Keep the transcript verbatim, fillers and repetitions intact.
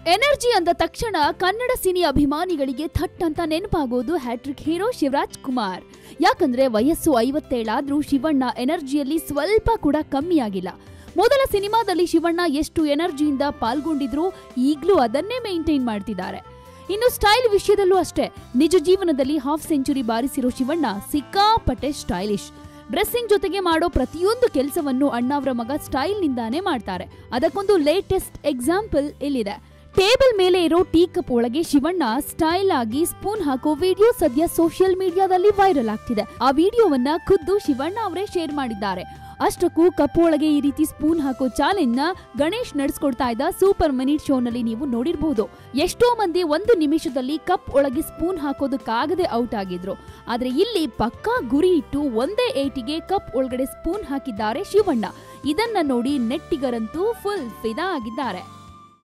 Energy ಅಂದ ತಕ್ಷಣ Kannada cine ಅಭಿಮಾನಿಗಳಿಗೆ ಥಟ್ ಅಂತ ನೆನಪಾಗೋದು ಹ್ಯಾಟ್ರಿಕ್ ಹೀರೋ ಶಿವರಾಜ್ ಕುಮಾರ್. ಯಾಕಂದ್ರೆ ವಯಸ್ಸು ಐವತ್ತೇಳಾದ್ರೂ ಶಿವಣ್ಣ ಎನರ್ಜಿಯಲ್ಲಿ ಸ್ವಲ್ಪ ಕೂಡ ಕಮ್ಮಿ ಆಗಿಲ್ಲ. ಮೊದಲ ಸಿನಿಮಾದಲ್ಲಿ ಶಿವಣ್ಣ ಎಷ್ಟು ಎನರ್ಜಿಯಿಂದ ಪಾಲ್ಗೊಂಡಿದ್ರು ಈಗ್ಲೂ ಅದನ್ನೇ ಮೇಂಟೈನ್ ಮಾಡ್ತಿದ್ದಾರೆ. ಇನ್ನು ಸ್ಟೈಲ್ ವಿಷಯದಲ್ಲೂ ಅಷ್ಟೇ. ನಿಜ ಜೀವನದಲ್ಲಿ ಹಾಫ್ ಸೆಂಚುರಿ ಬಾರಿಸಿರೋ ಶಿವಣ್ಣ ಸಿಕ್ಕಾಪಟ್ಟೆ ಸ್ಟೈಲಿಶ್. ಡ್ರೆಸ್ಸಿಂಗ್ ಜೊತೆಗೆ ಮಾಡೋ ಪ್ರತಿಯೊಂದು ಕೆಲಸವನ್ನು ಅಣ್ಣಾವ್ರ ಮಗ ಸ್ಟೈಲ್ ನಿಂದಾನೇ ಮಾಡ್ತಾರೆ. ಅದಕ್ಕೊಂದು ಲೇಟೆಸ್ಟ್ ಎಕ್ಸಾಂಪಲ್ ಇಲ್ಲಿದೆ. ಟೇಬಲ್ ಮೇಲೆ ಇರೋ ಟೀ ಕಪ್ ಒಳಗೆ ಶಿವಣ್ಣ ಸ್ಟೈಲ್ ಆಗಿ ಸ್ಪೂನ್ ಹಾಕೋ ವಿಡಿಯೋ ಸದ್ಯ ಸೋಷಿಯಲ್ ಮೀಡಿಯಾದಲ್ಲಿ ವೈರಲ್ ಆಗ್ತಿದೆ. ಆ ವಿಡಿಯೋವನ್ನ ಖುದ್ದು ಶಿವಣ್ಣ ಅವರೇ ಶೇರ್ ಮಾಡಿದ್ದಾರೆ. ಅಷ್ಟಕ್ಕೂ ಕಪ್ ಒಳಗೆ ಈ ರೀತಿ ಸ್ಪೂನ್ ಹಾಕೋ ಚಾಲೆಂಜ್ ನ ಗಣೇಶ್ ನಡೆಸ್ಕೊಡ್ತಾ ಇದ್ದ ಸೂಪರ್ ಮಿನಿಟ್ ಶೋ ನಲ್ಲಿ ನೀವು ನೋಡಿರಬಹುದು. ಎಷ್ಟೋ ಮಂದಿ ಒಂದು ನಿಮಿಷದಲ್ಲಿ ಕಪ್ ಒಳಗೆ ಸ್ಪೂನ್ ಹಾಕೋದಕ್ಕಾಗದೆ ಔಟ್ ಆಗಿದ್ರು. ಆದ್ರೆ ಇಲ್ಲಿ ಪಕ್ಕಾ ಗುರಿ ಇಟ್ಟು ಒಂದೇ ಏಟಿಗೆ ಕಪ್ ಒಳಗಡೆ ಸ್ಪೂನ್ ಹಾಕಿದ್ದಾರೆ ಶಿವಣ್ಣ. ಇದನ್ನ ನೋಡಿ ನೆಟ್ಟಿಗರಂತೂ ಫುಲ್ ಫಿದಾ ಆಗಿದ್ದಾರೆ.